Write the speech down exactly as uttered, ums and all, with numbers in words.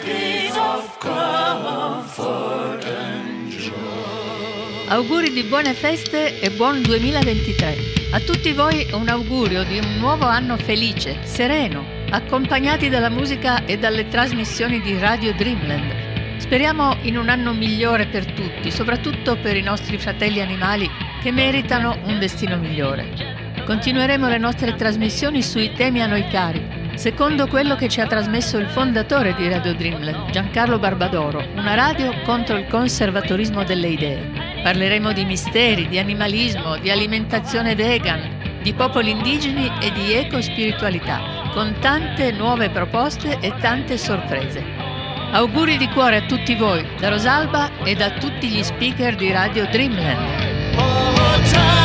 days of comfort and joy. Auguri di buone feste e buon duemilaventitré. A tutti voi un augurio di un nuovo anno felice, sereno, accompagnati dalla musica e dalle trasmissioni di Radio Dreamland. Speriamo in un anno migliore per tutti, soprattutto per i nostri fratelli animali che meritano un destino migliore. Continueremo le nostre trasmissioni sui temi a noi cari, secondo quello che ci ha trasmesso il fondatore di Radio Dreamland, Giancarlo Barbadoro, una radio contro il conservatorismo delle idee. Parleremo di misteri, di animalismo, di alimentazione vegan, di popoli indigeni e di ecospiritualità, con tante nuove proposte e tante sorprese. Auguri di cuore a tutti voi, da Rosalba e da tutti gli speaker di Radio Dreamland.